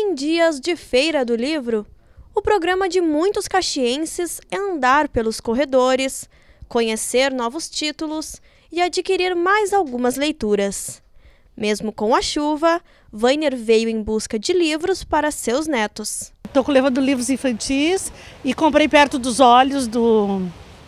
Em dias de Feira do Livro, o programa de muitos caxienses é andar pelos corredores, conhecer novos títulos e adquirir mais algumas leituras. Mesmo com a chuva, Vainer veio em busca de livros para seus netos. Estou levando livros infantis e comprei perto dos olhos do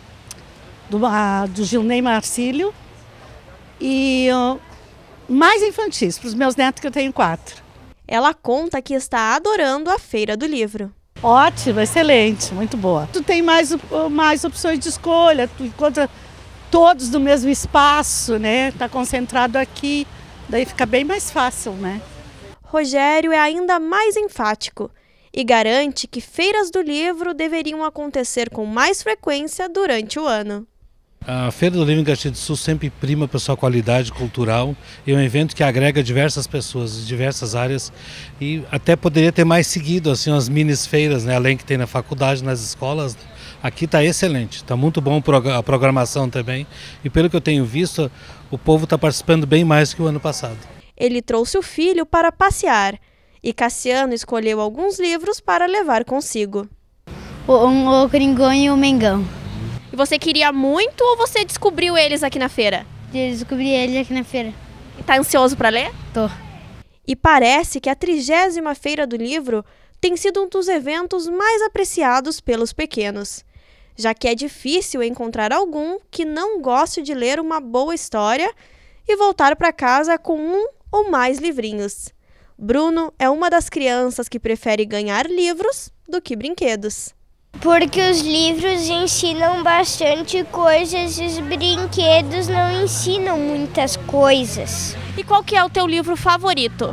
Gilney Marcílio e mais infantis para os meus netos, que eu tenho 4. Ela conta que está adorando a Feira do Livro. Ótimo, excelente, muito boa. Tu tem mais opções de escolha, tu encontra todos no mesmo espaço, né? Está concentrado aqui, daí fica bem mais fácil, né? Rogério é ainda mais enfático e garante que feiras do livro deveriam acontecer com mais frequência durante o ano. A Feira do Livro em Caxias do Sul sempre prima por sua qualidade cultural e é um evento que agrega diversas pessoas de diversas áreas e até poderia ter mais seguido assim as mini-feiras, né? Além que tem na faculdade, nas escolas. Aqui está excelente, está muito bom a programação também e pelo que eu tenho visto, o povo está participando bem mais que o ano passado. Ele trouxe o filho para passear e Cassiano escolheu alguns livros para levar consigo. O Gringão e o Mengão. E você queria muito ou você descobriu eles aqui na feira? Descobri eles aqui na feira. E tá ansioso para ler? Tô. E parece que a 30ª Feira do Livro tem sido um dos eventos mais apreciados pelos pequenos, já que é difícil encontrar algum que não goste de ler uma boa história e voltar para casa com um ou mais livrinhos. Bruno é uma das crianças que prefere ganhar livros do que brinquedos. Porque os livros ensinam bastante coisas e os brinquedos não ensinam muitas coisas. E qual que é o teu livro favorito?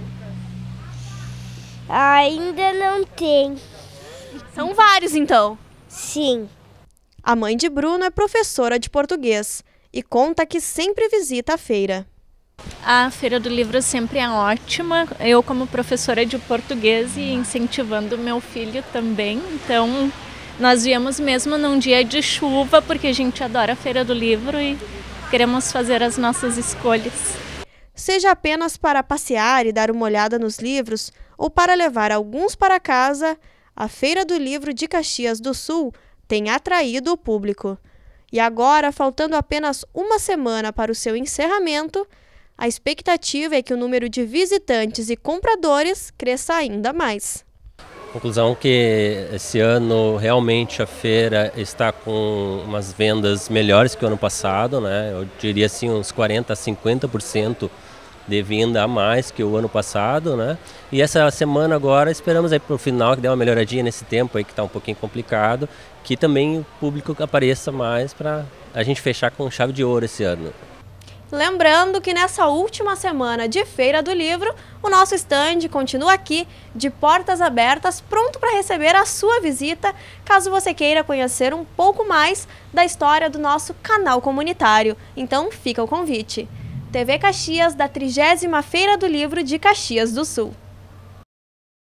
Ainda não tem. São vários, então. Sim. A mãe de Bruno é professora de português e conta que sempre visita a feira. A Feira do Livro sempre é ótima, eu como professora de português e incentivando meu filho também, então nós viemos mesmo num dia de chuva porque a gente adora a Feira do Livro e queremos fazer as nossas escolhas. Seja apenas para passear e dar uma olhada nos livros ou para levar alguns para casa, a Feira do Livro de Caxias do Sul tem atraído o público. E agora, faltando apenas uma semana para o seu encerramento, a expectativa é que o número de visitantes e compradores cresça ainda mais. Conclusão que esse ano realmente a feira está com umas vendas melhores que o ano passado, né? Eu diria assim uns 40% a 50% de venda a mais que o ano passado, né? E essa semana agora esperamos aí para o final que dê uma melhoradinha nesse tempo aí que está um pouquinho complicado, que também o público apareça mais para a gente fechar com chave de ouro esse ano. Lembrando que nessa última semana de Feira do Livro, o nosso stand continua aqui, de portas abertas, pronto para receber a sua visita, caso você queira conhecer um pouco mais da história do nosso canal comunitário. Então fica o convite. TV Caxias, da 30ª Feira do Livro de Caxias do Sul.